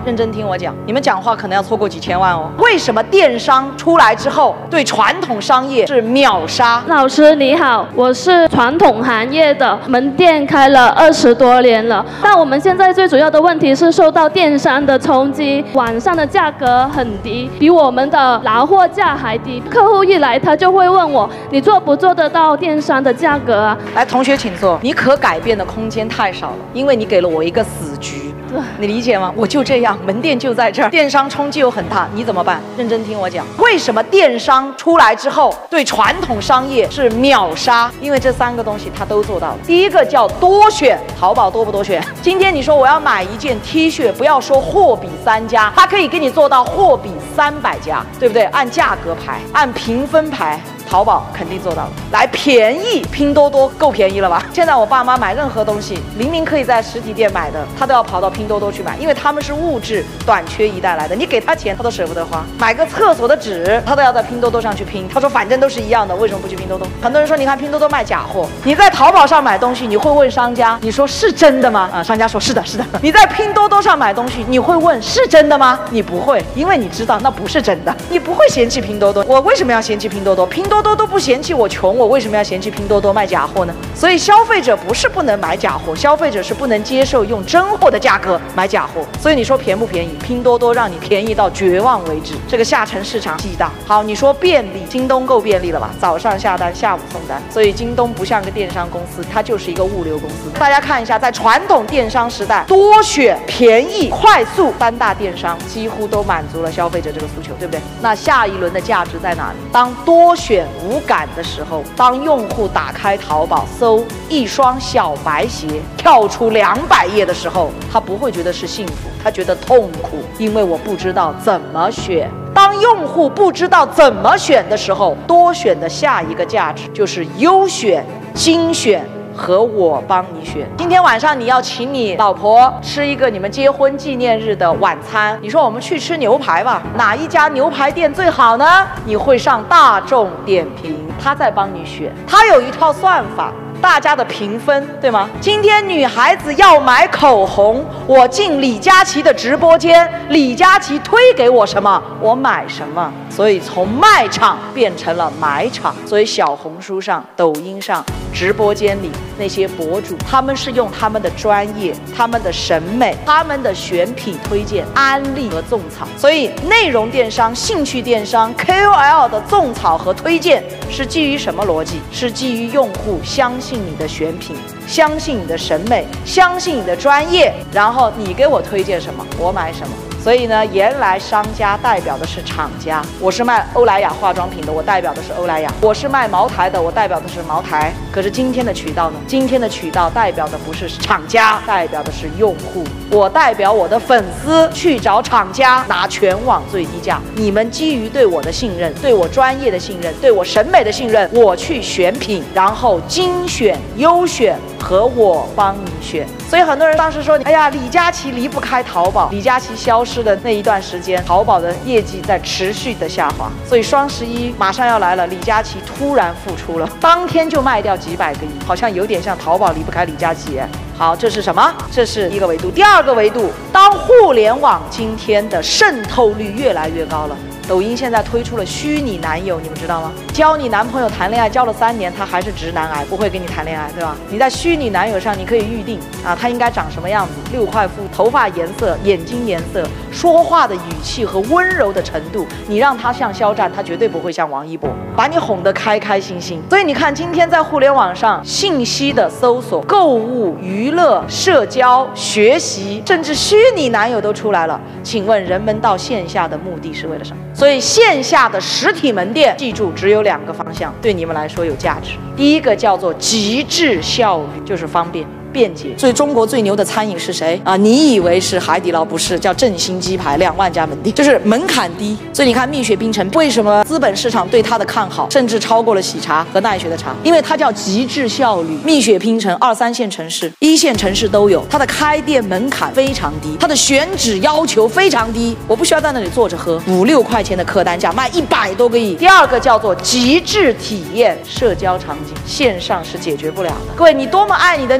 认真听我讲，你们讲话可能要错过几千万哦。为什么电商出来之后对传统商业是秒杀？ 老师你好，我是传统行业的，门店开了20多年了，但我们现在最主要的问题是受到电商的冲击，网上的价格很低，比我们的拿货价还低。客户一来，他就会问我，你做不做得到电商的价格啊？ 来，同学请坐。你可改变的空间太少了，因为你给了我一个死局。你理解吗？我就这样，门店就在这儿，电商冲击又很大，你怎么办？认真听我讲，为什么电商出来之后对传统商业是秒杀？因为这3个东西它都做到了。第一个叫多选，淘宝多不多选？今天你说我要买一件 T 恤，不要说货比3家，它可以给你做到货比300家，对不对？按价格排，按评分排。淘宝肯定做到了。来，便宜，拼多多够便宜了吧？现在我爸妈买任何东西，明明可以在实体店买的，他都要跑到拼多多去买，因为他们是物质短缺一带来的，你给他钱他都舍不得花。买个厕所的纸，他都要在拼多多上去拼。他说反正都是一样的，为什么不去拼多多？很多人说，你看拼多多卖假货，你在淘宝上买东西，你会问商家，你说是真的吗？商家说是的，是的。你在拼多多上买东西，你会问是真的吗？你不会，因为你知道那不是真的，你不会嫌弃拼多多。我为什么要嫌弃拼多多？拼多多都不嫌弃我穷，我为什么要嫌弃拼多多卖假货呢？所以消费者不是不能买假货，消费者是不能接受用真货的价格买假货。所以你说便不便宜？拼多多让你便宜到绝望为止，这个下沉市场巨大。好，你说便利，京东够便利了吧？早上下单，下午送单。所以京东不像个电商公司，它就是一个物流公司。大家看一下，在传统电商时代，多选、便宜、快速3大电商几乎都满足了消费者这个诉求，对不对？那下一轮的价值在哪里？当多选无感的时候，当用户打开淘宝搜一双小白鞋，跳出200页的时候，他不会觉得是幸福，他觉得痛苦，因为我不知道怎么选。当用户不知道怎么选的时候，多选的下一个价值就是优选、精选和我帮你选。今天晚上你要请你老婆吃一个你们结婚纪念日的晚餐，你说我们去吃牛排吧，哪一家牛排店最好呢？你会上大众点评，他在帮你选，他有一套算法，大家的评分，对吗？今天女孩子要买口红，我进李佳琦的直播间，李佳琦推给我什么，我买什么。所以从卖场变成了买场。所以小红书上、抖音上、直播间里那些博主，他们是用他们的专业、他们的审美、他们的选品推荐、安利和种草。所以内容电商、兴趣电商、KOL 的种草和推荐是基于什么逻辑？是基于用户相信你的选品，相信你的审美，相信你的专业，然后你给我推荐什么，我买什么。所以呢，原来商家代表的是厂家，我是卖欧莱雅化妆品的，我代表的是欧莱雅；我是卖茅台的，我代表的是茅台。可是今天的渠道呢？今天的渠道代表的不是厂家，代表的是用户。我代表我的粉丝去找厂家拿全网最低价。你们基于对我的信任，对我专业的信任，对我审美的信任，我去选品，然后精选、优选和我帮你选。所以很多人当时说，哎呀，李佳琦离不开淘宝。李佳琦消失的那一段时间，淘宝的业绩在持续的下滑。所以双11马上要来了，李佳琦突然复出了，当天就卖掉几百个亿，好像有点像淘宝离不开李佳琦。好，这是什么？这是一个维度。第二个维度，当互联网今天的渗透率越来越高了。抖音现在推出了虚拟男友，你们知道吗？教你男朋友谈恋爱，教了3年，他还是直男癌，不会跟你谈恋爱，对吧？你在虚拟男友上，你可以预定啊，他应该长什么样子，6块腹，头发颜色，眼睛颜色，说话的语气和温柔的程度，你让他像肖战，他绝对不会像王一博，把你哄得开开心心。所以你看，今天在互联网上，信息的搜索、购物、娱乐、社交、学习，甚至虚拟男友都出来了。请问人们到线下的目的是为了什么？所以线下的实体门店，记住只有2个方向，对你们来说有价值。第一个叫做极致效率，就是方便。便捷。所以中国最牛的餐饮是谁啊？你以为是海底捞，不是，叫振兴鸡排，2万家门店，就是门槛低。所以你看蜜雪冰城为什么资本市场对它的看好，甚至超过了喜茶和奈雪的茶，因为它叫极致效率。蜜雪冰城2、3线城市、1线城市都有，它的开店门槛非常低，它的选址要求非常低，我不需要在那里坐着喝，5、6块钱的客单价卖100多个亿。第二个叫做极致体验，社交场景线上是解决不了的。各位，你多么爱你的女朋友，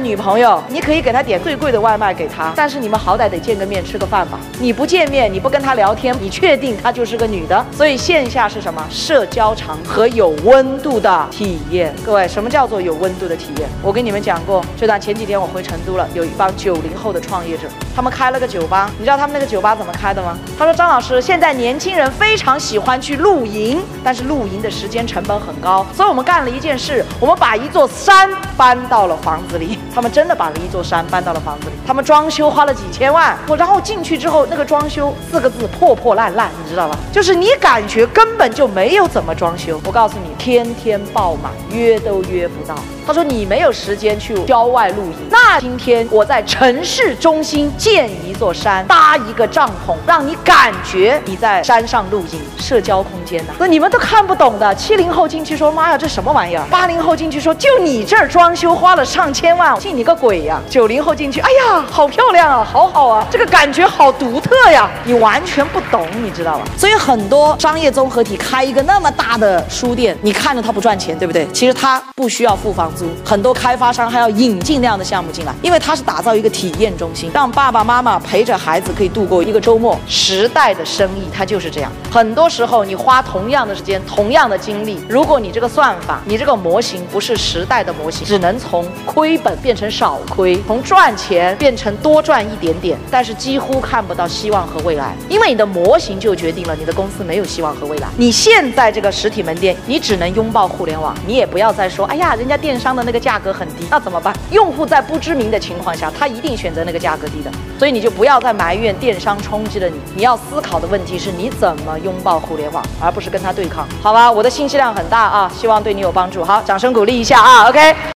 友，你可以给他点最贵的外卖给他，但是你们好歹得见个面吃个饭吧。你不见面，你不跟他聊天，你确定她就是个女的？所以线下是什么？社交场和有温度的体验。各位，什么叫做有温度的体验？我跟你们讲过，就当前几天我回成都了，有一帮90后的创业者，他们开了个酒吧。你知道他们那个酒吧怎么开的吗？他说：张老师，现在年轻人非常喜欢去露营，但是露营的时间成本很高，所以我们干了一件事，我们把一座山搬到了房子里。他们真的把了一座山搬到了房子里，他们装修花了几千万，然后进去之后，那个装修4个字：破破烂烂，你知道吧？就是你感觉根本就没有怎么装修。我告诉你，天天爆满，约都约不到。他说你没有时间去郊外露营，那今天我在城市中心建一座山，搭一个帐篷，让你感觉你在山上露营，社交空间呐。那你们都看不懂的。70后进去说妈呀，这什么玩意儿？80后进去说就你这儿装修花了上千万，信你个鬼呀！90后进去，哎呀，好漂亮啊，好好啊，这个感觉好独特呀，你完全不懂，你知道吧？所以很多商业综合体开一个那么大的书店，你看着它不赚钱，对不对？其实它不需要付房租，很多开发商还要引进那样的项目进来，因为它是打造一个体验中心，让爸爸妈妈陪着孩子可以度过一个周末。时代的生意它就是这样，很多时候你花同样的时间、同样的精力，如果你这个算法、你这个模型不是时代的模型，只能从亏本变成少亏，从赚钱变成多赚一点点，但是几乎看不到希望和未来，因为你的模型就决定了你的公司没有希望和未来。你现在这个实体门店，你只能拥抱互联网，你也不要再说哎呀，人家电商的那个价格很低，那怎么办？用户在不知名的情况下，他一定选择那个价格低的，所以你就不要再埋怨电商冲击了你，你要思考的问题是你怎么拥抱互联网，而不是跟它对抗，好吧？我的信息量很大啊，希望对你有帮助。好，掌声鼓励一下啊 ，OK。